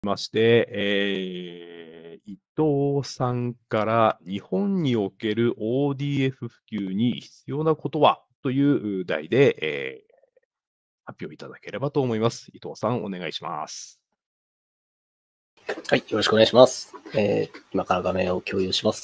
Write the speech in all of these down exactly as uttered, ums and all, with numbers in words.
まして、えー、伊藤さんから日本における オーディーエフ 普及に必要なことはという題で、えー、発表いただければと思います。伊藤さん、お願いします。 はい、よろしくお願いします。えー、今から画面を共有します。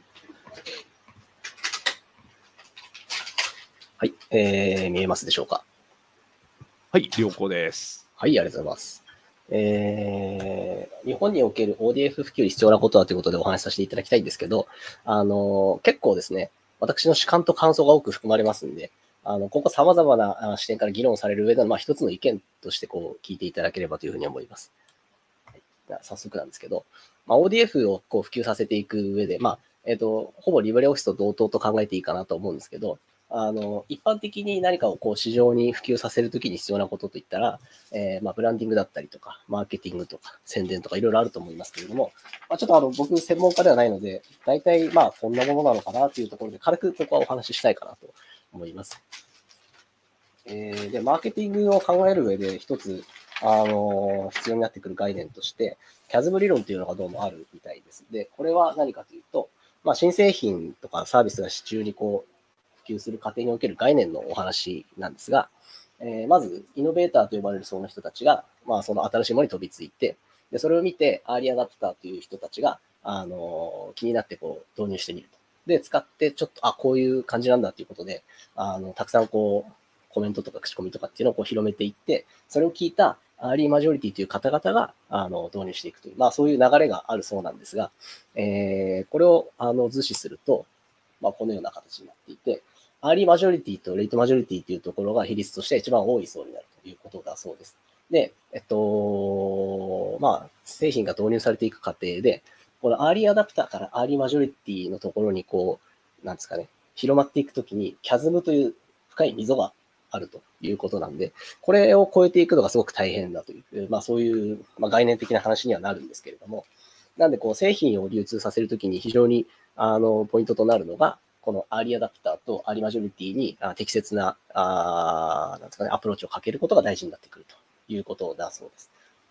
はい、えー、見えますでしょうか。 はい、良好です。 はい、ありがとうございます。えー、日本における オーディーエフ 普及に必要なことはということでお話しさせていただきたいんですけど、あの、結構ですね、私の主観と感想が多く含まれますんで、あの、ここ様々な視点から議論される上での、まあ、一つの意見としてこう聞いていただければというふうに思います。では早速なんですけど、まあ、オーディーエフ をこう普及させていく上で、まあ、えっと、ほぼリブレオフィスと同等と考えていいかなと思うんですけど、あの、一般的に何かをこう市場に普及させるときに必要なことといったら、えー、まあ、ブランディングだったりとか、マーケティングとか、宣伝とかいろいろあると思いますけれども、まあ、ちょっとあの、僕専門家ではないので、大体まあ、こんなものなのかなというところで、軽くここはお話ししたいかなと思います。えー、で、マーケティングを考える上で一つ、あのー必要になってくる概念として、キャズム理論というのがどうもあるみたいです。で、これは何かというと、まあ、新製品とかサービスが市中にこう、普及する過程における概念のお話なんですが、えーまず、イノベーターと呼ばれるその人たちが、まあ、その新しいものに飛びついて、で、それを見て、アーリーアダプターという人たちが、あのー気になってこう、導入してみると。で、使って、ちょっと、あ、こういう感じなんだということで、あの、たくさんこう、コメントとか口コミとかっていうのをこう広めていって、それを聞いたアーリーマジョリティという方々があの導入していくという、まあそういう流れがあるそうなんですが、えー、これをあの図示すると、まあこのような形になっていて、アーリーマジョリティとレイトマジョリティというところが比率として一番多い層になるということだそうです。で、えっと、まあ、製品が導入されていく過程で、このアーリーアダプターからアーリーマジョリティのところにこう、なんですかね、広まっていくときに、キャズムという深い溝があるということなんで、これを超えていくのがすごく大変だという、まあそういう、まあ、概念的な話にはなるんですけれども、なんでこう製品を流通させるときに非常にあのポイントとなるのが、このアーリーアダプターとアーリーマジョリティに適切な、あなんですかね、アプローチをかけることが大事になってくるということだそうです。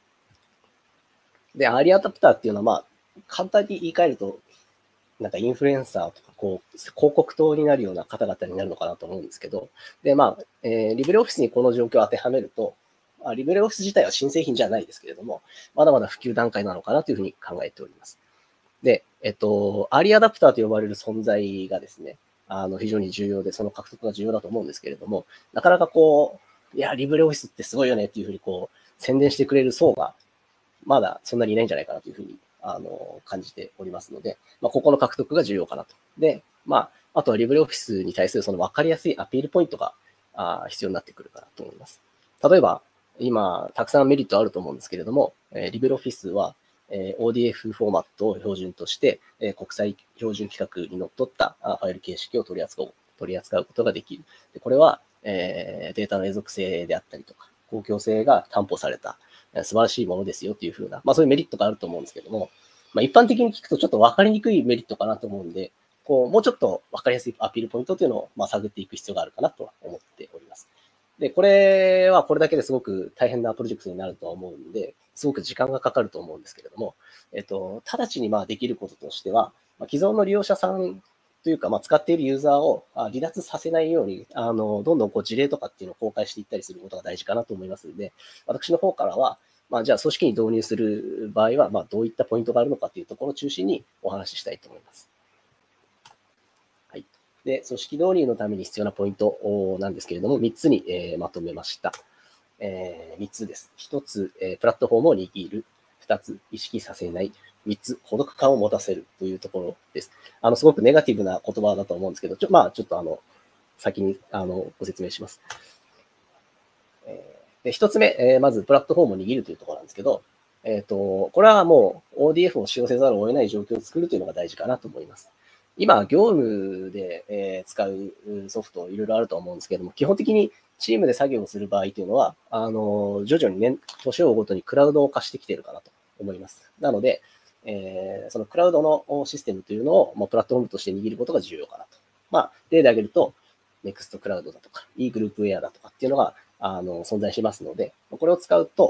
で、アーリーアダプターっていうのは、まあ、簡単に言い換えると、なんかインフルエンサーとか、こう、広告塔になるような方々になるのかなと思うんですけど、で、まあ、えー、リブレオフィスにこの状況を当てはめると、まあ、リブレオフィス自体は新製品じゃないですけれども、まだまだ普及段階なのかなというふうに考えております。で、えっと、アーリーアダプターと呼ばれる存在がですね、あの、非常に重要で、その獲得が重要だと思うんですけれども、なかなかこう、いや、リブレオフィスってすごいよねっていうふうにこう、宣伝してくれる層が、まだそんなにいないんじゃないかなというふうに、あの、感じておりますので、まあ、ここの獲得が重要かなと。で、まあ、あとはリブレオフィスに対するその分かりやすいアピールポイントがあ必要になってくるかなと思います。例えば、今、たくさんメリットあると思うんですけれども、えー、リブレオフィスは、えー、オーディーエフ フォーマットを標準として、えー、国際標準規格にのっとったファイル形式を取り扱う取り扱うことができる。でこれは、えー、データの永続性であったりとか、公共性が担保された素晴らしいものですよっていうふうな、まあそういうメリットがあると思うんですけども、まあ一般的に聞くとちょっと分かりにくいメリットかなと思うんで、こう、もうちょっと分かりやすいアピールポイントというのを、まあ、探っていく必要があるかなと思っております。で、これはこれだけですごく大変なプロジェクトになるとは思うんで、すごく時間がかかると思うんですけれども、えっと、直ちにまあできることとしては、まあ、既存の利用者さんというか、まあ、使っているユーザーを離脱させないように、あの、どんどんこう事例とかっていうのを公開していったりすることが大事かなと思いますので、私の方からは、まあ、じゃあ組織に導入する場合は、まあ、どういったポイントがあるのかというところを中心にお話ししたいと思います。はい。で、組織導入のために必要なポイントなんですけれども、みっつに、えー、まとめました。えー、みっつです。ひとつ、えー、プラットフォームを握る。ふたつ、意識させない。みっつ、孤独感を持たせるというところです。あの、すごくネガティブな言葉だと思うんですけど、ちょまあ、ちょっとあの、先にあのご説明します。えー、でひとつめ、えー、まずプラットフォームを握るというところなんですけど、えっと、これはもう オーディーエフ を使用せざるを得ない状況を作るというのが大事かなと思います。今、業務で、えー、使うソフトいろいろあると思うんですけども、基本的にチームで作業をする場合というのは、あの、徐々に年、年を追うごとにクラウドを化してきているかなと思います。なので、えー、そのクラウドのシステムというのを、もうプラットフォームとして握ることが重要かなと。まあ、例で挙げると、ネクストクラウドだとか、e グループウェアだとかっていうのが、あの、存在しますので、これを使うと、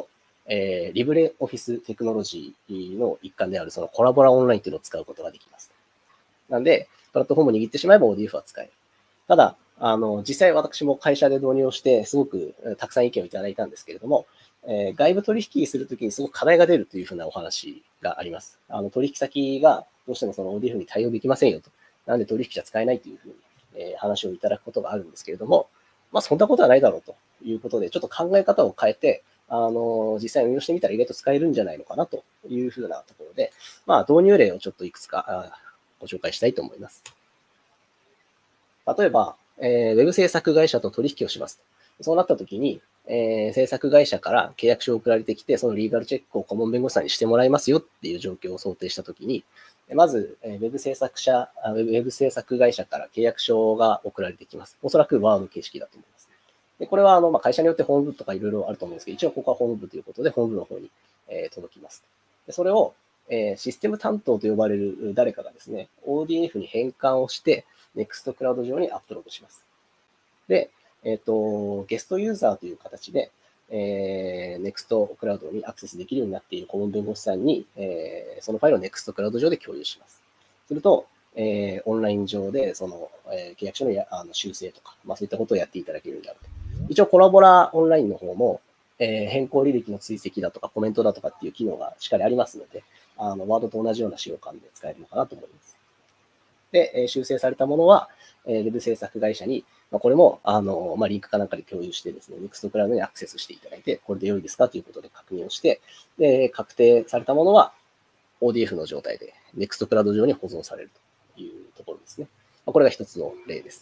えー、リブレオフィステクノロジーの一環であるそのコラボラオンラインというのを使うことができます。なんで、プラットフォームを握ってしまえば オーディーエフ は使える。ただ、あの、実際私も会社で導入をして、すごくたくさん意見をいただいたんですけれども、えー、外部取引するときにすごく課題が出るというふうなお話があります。あの、取引先がどうしてもその オーディーエフ に対応できませんよと。なんで取引じゃ使えないというふうに、えー、話をいただくことがあるんですけれども、まあ、そんなことはないだろうということで、ちょっと考え方を変えて、あの、実際運用してみたら意外と使えるんじゃないのかなというふうなところで、まあ、導入例をちょっといくつかご紹介したいと思います。例えば、えー、ウェブ制作会社と取引をしますと。そうなったときに、えー、制作会社から契約書を送られてきて、そのリーガルチェックを顧問弁護士さんにしてもらいますよっていう状況を想定したときに、まず、ウェブ制作者、ウェブ制作会社から契約書が送られてきます。おそらくワード形式だと思います。でこれはあの、まあ、会社によってホーム部とかいろいろあると思うんですけど、一応ここはホーム部ということで、ホーム部の方に、えー、届きます。でそれを、えー、システム担当と呼ばれる誰かがですね、オーディーエフ に変換をして、Nextcloud 上にアップロードします。で、えっ、ー、と、ゲストユーザーという形で、えー、Nextcloud にアクセスできるようになっている顧問弁護士さんに、えー、そのファイルを Nextcloud 上で共有します。すると、えー、オンライン上でその、えー、契約書のやあの修正とか、まあ、そういったことをやっていただけるようになると。一応コラボラオンラインの方も、えー、変更履歴の追跡だとかコメントだとかっていう機能がしっかりありますので、あのワードと同じような使用感で使えるのかなと思います。で、えー、修正されたものは、えー、ウェブ制作会社に、まあ、これもあの、まあ、リンクかなんかで共有してですね、Nextcloud にアクセスしていただいて、これで良いですかということで確認をして、で、確定されたものは オーディーエフ の状態で Nextcloud 上に保存されるというところですね。これが一つの例です。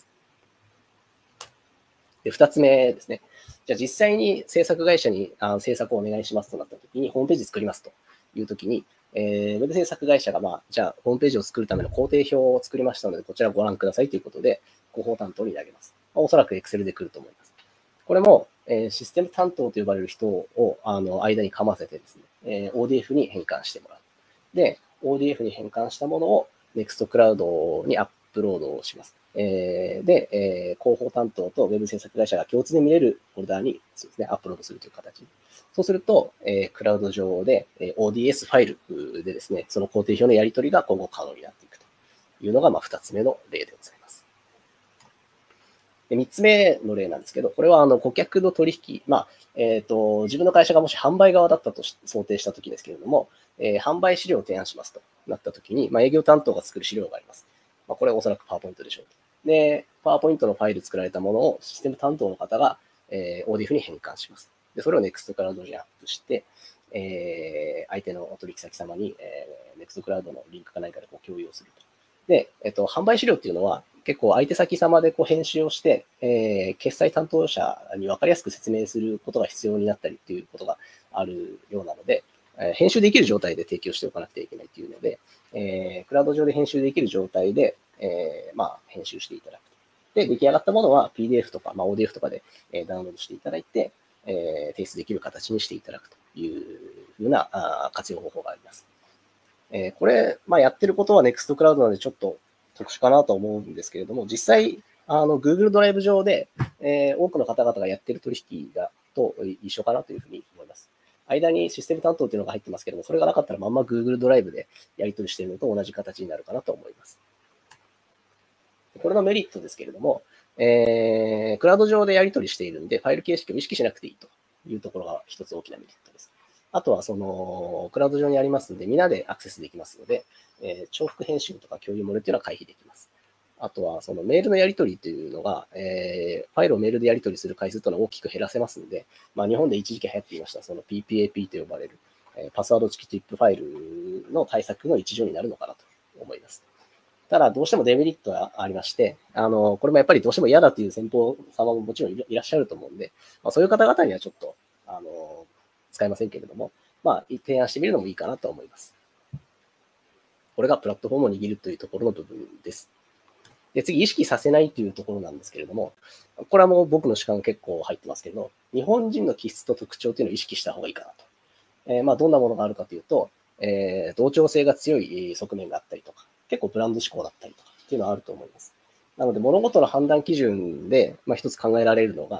で、二つ目ですね。じゃあ実際に制作会社にあ制作をお願いしますとなったときに、ホームページ作りますというときに、えー、ウェブ制作会社が、まあ、じゃあホームページを作るための工程表を作りましたので、こちらご覧くださいということで、広報担当に投げます。おそらく Excel で来ると思います。これも、えー、システム担当と呼ばれる人をあの間にかませてですね、えー、オーディーエフ に変換してもらう。で、オーディーエフ に変換したものを Nextcloud にアップロードをします。えー、で、えー、広報担当と Web 制作会社が共通で見れるフォルダーにそうですね、アップロードするという形。そうすると、えー、クラウド上で、えー、オーディーエス ファイルでですね、その工程表のやり取りが今後可能になっていくというのが、まあ、二つ目の例でございます。で、三つ目の例なんですけど、これはあの顧客の取引、まあ、えっと、自分の会社がもし販売側だったと想定したときですけれども、えー、販売資料を提案しますとなったときに、まあ、営業担当が作る資料があります。まあ、これはおそらくパワーポイントでしょうと。で、パワーポイントのファイル作られたものをシステム担当の方が、えー、オーディーエフ に変換します。で、それを Nextcloud にアップして、えー、相手の取引先様に、えー、Nextcloud のリンクか何かでこう共有をすると。で、えっと、販売資料っていうのは、結構相手先様でこう編集をして、えー、決済担当者に分かりやすく説明することが必要になったりっていうことがあるようなので、えー、編集できる状態で提供しておかなくてはいけないというので、えー、クラウド上で編集できる状態で、えー、まあ、編集していただくと。で、出来上がったものは ピーディーエフ とか、まあ、オーディーエフ とかで、えー、ダウンロードしていただいて、えー、提出できる形にしていただくというふうなあ活用方法があります。えー、これ、まあ、やってることは Nextcloud なのでちょっと特殊かなと思うんですけれども、実際、あの Google ドライブ上で、えー、多くの方々がやってる取引がと一緒かなというふうに思います。間にシステム担当というのが入ってますけども、それがなかったらまんま Google ドライブでやり取りしているのと同じ形になるかなと思います。これのメリットですけれども、えー、クラウド上でやり取りしているんで、ファイル形式を意識しなくていいというところが一つ大きなメリットです。あとは、その、クラウド上にありますので、みんなでアクセスできますので、えー、重複編集とか共有漏れというのは回避できます。あとは、そのメールのやり取りというのが、えー、ファイルをメールでやり取りする回数というのは大きく減らせますので、まあ、日本で一時期流行っていました、その ピーピーエーピー と呼ばれる、えー、パスワード付きティップファイルの対策の一助になるのかなと思います。ただ、どうしてもデメリットがありまして、あの、これもやっぱりどうしても嫌だという先方様ももちろんいらっしゃると思うんで、まあ、そういう方々にはちょっと、あの、使えませんけれども、まあ、提案してみるのもいいかなと思います。これがプラットフォームを握るというところの部分です。で、次、意識させないというところなんですけれども、これはもう僕の主観結構入ってますけど、日本人の気質と特徴というのを意識した方がいいかなと。えー、まあ、どんなものがあるかというと、えー、同調性が強い側面があったりとか、結構ブランド志向だったりとかっていうのはあると思います。なので、物事の判断基準で、まあ、一つ考えられるのが、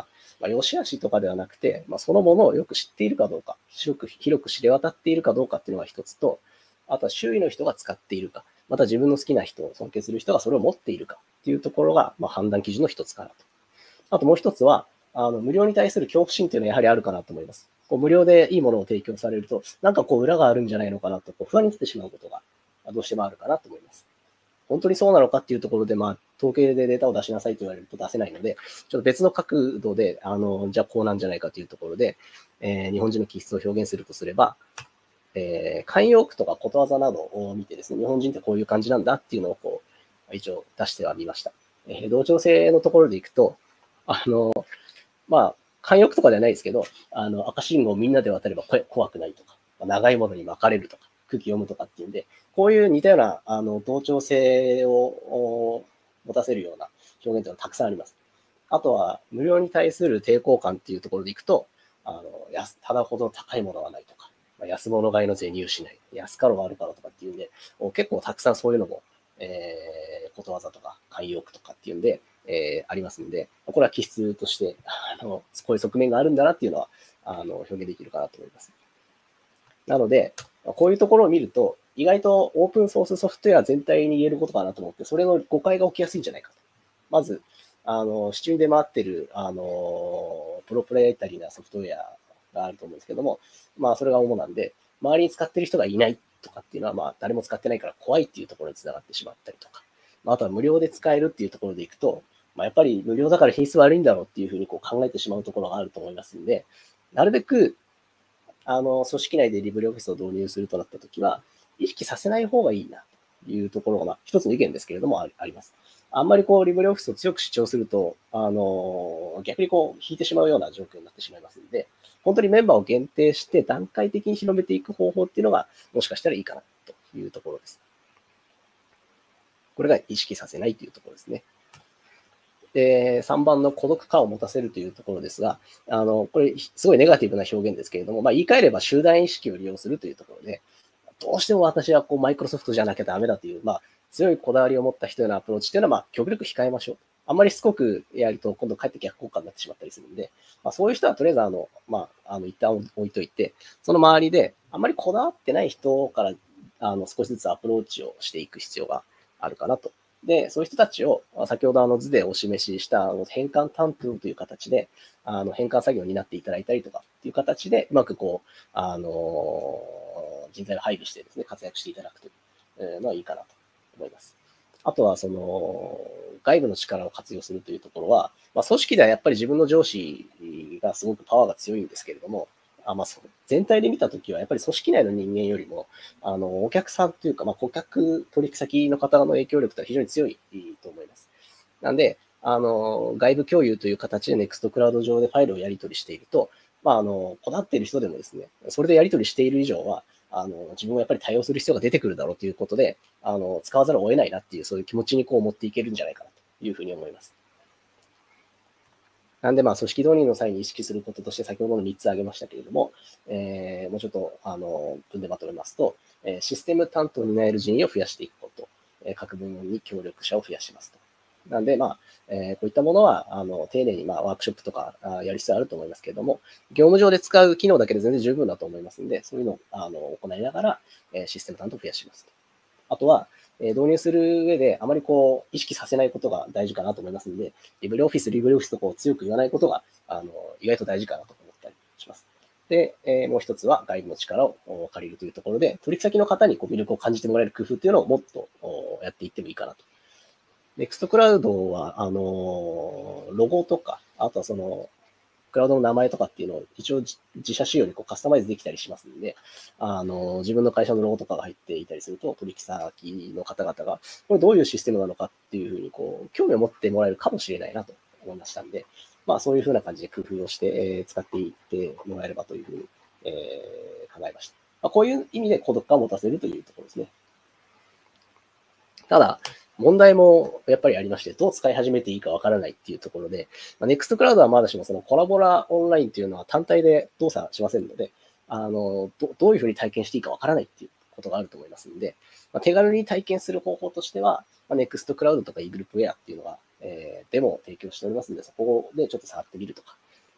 まあ、良し悪しとかではなくて、まあ、そのものをよく知っているかどうか、広く、広く知れ渡っているかどうかっていうのが一つと、あとは周囲の人が使っているか、また自分の好きな人、尊敬する人がそれを持っているかっていうところが、まあ、判断基準の一つかなと。あともう一つは、あの無料に対する恐怖心っていうのはやはりあるかなと思います。こう無料でいいものを提供されると、なんかこう裏があるんじゃないのかなとこう不安になってしまうことがどうしてもあるかなと思います。本当にそうなのかっていうところで、まあ、統計でデータを出しなさいと言われると出せないので、ちょっと別の角度で、あの、じゃあこうなんじゃないかというところで、えー、日本人の気質を表現するとすれば、えー、慣用句とかことわざなどを見てですね、日本人ってこういう感じなんだっていうのをこう、一応出してはみました。えー、同調性のところでいくと、あの、まあ、慣用句とかではないですけど、あの、赤信号をみんなで渡れば怖くないとか、長いものに巻かれるとか、空気読むとかっていうんで、こういう似たような、あの、同調性を持たせるような表現というのはたくさんあります。あとは、無料に対する抵抗感っていうところでいくと、あの、安、ただほど高いものはないとか、安物買いの税入しない、安かろうあるからとかっていうんで、結構たくさんそういうのも、えー、ことわざとか慣用句とかっていうんで、えー、ありますんで、これは気質として、あの、こういう側面があるんだなっていうのは、あの、表現できるかなと思います。なので、こういうところを見ると、意外とオープンソースソフトウェア全体に言えることかなと思って、それの誤解が起きやすいんじゃないかと。まず、あの、市中で回ってる、あの、プロプライタリーなソフトウェアがあると思うんですけども、まあ、それが主なんで、周りに使ってる人がいないとかっていうのは、まあ、誰も使ってないから怖いっていうところにつながってしまったりとか、あとは無料で使えるっていうところでいくと、まあ、やっぱり無料だから品質悪いんだろうっていうふうにこう考えてしまうところがあると思いますので、なるべく、あの、組織内でリブレオフィスを導入するとなったときは、意識させない方がいいなというところが、まあ、一つの意見ですけれども、あります。あんまりこう、リブレオフィスを強く主張すると、あの、逆にこう、引いてしまうような状況になってしまいますので、本当にメンバーを限定して段階的に広めていく方法っていうのが、もしかしたらいいかなというところです。これが意識させないというところですね。で、さんばんの孤独感を持たせるというところですが、あの、これ、すごいネガティブな表現ですけれども、まあ、言い換えれば集団意識を利用するというところで、どうしても私はこうマイクロソフトじゃなきゃダメだという、まあ、強いこだわりを持った人へのアプローチというのは、まあ、極力控えましょう。あんまりしつこくやると、今度帰って逆効果になってしまったりするんで、まあ、そういう人はとりあえず、あの、まあ、あの、一旦置いといて、その周りで、あんまりこだわってない人から、あの、少しずつアプローチをしていく必要があるかなと。で、そういう人たちを、先ほどあの図でお示ししたあの変換担当という形で、あの変換作業になっていただいたりとかっていう形で、うまくこう、あの、人材を配備してですね、活躍していただくというのはいいかなと思います。あとは、その、外部の力を活用するというところは、まあ、組織ではやっぱり自分の上司がすごくパワーが強いんですけれども、あまあ、全体で見たときは、やっぱり組織内の人間よりも、あの、お客さんというか、まあ、顧客、取引先の方の影響力というのは非常に強いと思います。なんで、あの、外部共有という形で Nextcloud 上でファイルをやり取りしていると、まあ、あの、こだわっている人でもですね、それでやり取りしている以上は、あの、自分はやっぱり対応する必要が出てくるだろうということで、あの、使わざるを得ないなっていう、そういう気持ちにこう持っていけるんじゃないかなというふうに思います。なんで、まあ、組織導入の際に意識することとして、先ほどのみっつ挙げましたけれども、えー、もうちょっと、あの、文でまとめますと、えー、システム担当に担える人員を増やしていくこと、えー、各部門に協力者を増やしますと。なんで、まあ、えー、こういったものは、あの、丁寧に、まあ、ワークショップとかあやる必要あると思いますけれども、業務上で使う機能だけで全然十分だと思いますので、そういうのを、あの、行いながら、えー、システム担当を増やしますと。あとは、え導入する上であまりこう意識させないことが大事かなと思いますので、リブレオフィス、リブレオフィスとこう強く言わないことがあの意外と大事かなと思ったりします。で、えー、もう一つは外部の力を借りるというところで、取引先の方にこう魅力を感じてもらえる工夫というのをもっとやっていってもいいかなと。Nextcloud は、あの、ロゴとか、あとはその、クラウドの名前とかっていうのを一応自社仕様にこうカスタマイズできたりしますので、あの、自分の会社のロゴとかが入っていたりすると、取引先の方々が、これどういうシステムなのかっていうふうに、こう、興味を持ってもらえるかもしれないなと思いましたんで、まあそういうふうな感じで工夫をして、えー、使っていってもらえればというふうに、えー、考えました。まあ、こういう意味で孤独感を持たせるというところですね。ただ、問題もやっぱりありまして、どう使い始めていいかわからないっていうところで、まあ、Nextcloud はまだしもそのコラボラオンラインっていうのは単体で動作しませんので、あの、どどういうふうに体験していいかわからないっていうことがあると思いますので、まあ、手軽に体験する方法としては、まあ、Nextcloud とか eGroupWare っていうのが、えー、デモを提供しておりますので、そこでちょっと触ってみるとか、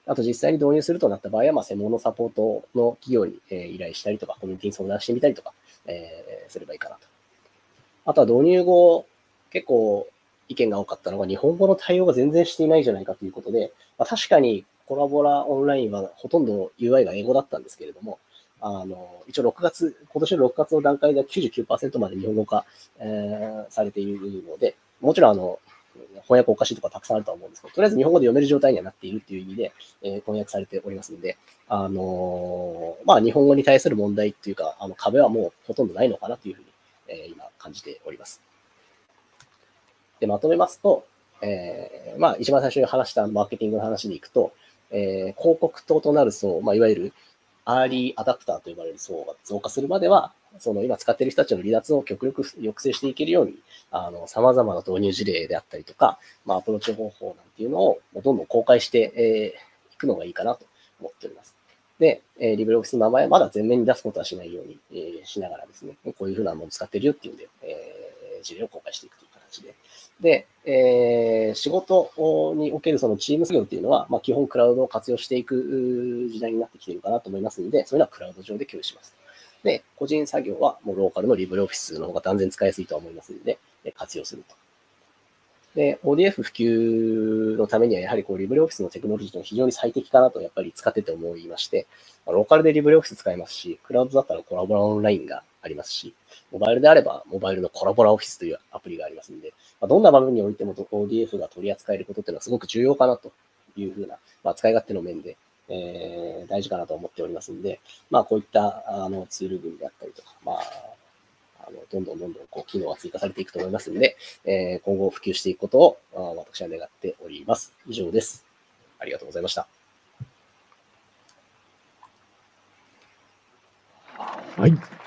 あと実際に導入するとなった場合は、まあ、専門のサポートの企業に、えー、依頼したりとか、コミュニティに相談してみたりとか、えー、すればいいかなと。あとは導入後、結構意見が多かったのが、日本語の対応が全然していないじゃないかということで、まあ、確かにコラボラオンラインはほとんど ユーアイ が英語だったんですけれども、あの一応ろくがつ、今年のろくがつの段階では きゅうじゅうきゅうパーセント まで日本語化、えー、されているので、もちろんあの翻訳おかしいとかたくさんあるとは思うんですけど、とりあえず日本語で読める状態にはなっているという意味で、えー、翻訳されておりますので、あのー、まあ、日本語に対する問題というか、あの壁はもうほとんどないのかなというふうに、えー、今感じております。で、まとめますと、えー、まあ、一番最初に話したマーケティングの話でいくと、えー、広告塔となる層、まあ、いわゆるアーリーアダプターと呼ばれる層が増加するまでは、その今使っている人たちの離脱を極力抑制していけるように、あの、様々な導入事例であったりとか、まあ、アプローチ方法なんていうのをどんどん公開してい、えー、くのがいいかなと思っております。で、えー、リブレオフィスの名前はまだ前面に出すことはしないように、えー、しながらですね、こういうふうなものを使っているよっていうんで、えー、事例を公開していくという形で。で、えー、仕事におけるそのチーム作業っていうのは、まあ、基本クラウドを活用していく時代になってきているかなと思いますので、そういうのはクラウド上で共有します。で、個人作業はもうローカルのリブレオフィスの方が断然使いやすいとは思いますので、活用すると。で、オーディーエフ 普及のためには、やはりこう、リブレオフィスのテクノロジーというのは非常に最適かなと、やっぱり使ってて思いまして、ローカルでリブレオフィス使えますし、クラウドだったらコラボラオンラインがありますし、モバイルであれば、モバイルのコラボラオフィスというアプリがありますので、どんな場面においても オーディーエフ が取り扱えることっていうのはすごく重要かなというふうな、まあ、使い勝手の面で、えー、大事かなと思っておりますので、まあ、こういったあのツール群であったりとか、まあ、あのどんどんどんどんこう機能が追加されていくと思いますので、えー、今後普及していくことを私は願っております。以上です。ありがとうございました。 はい。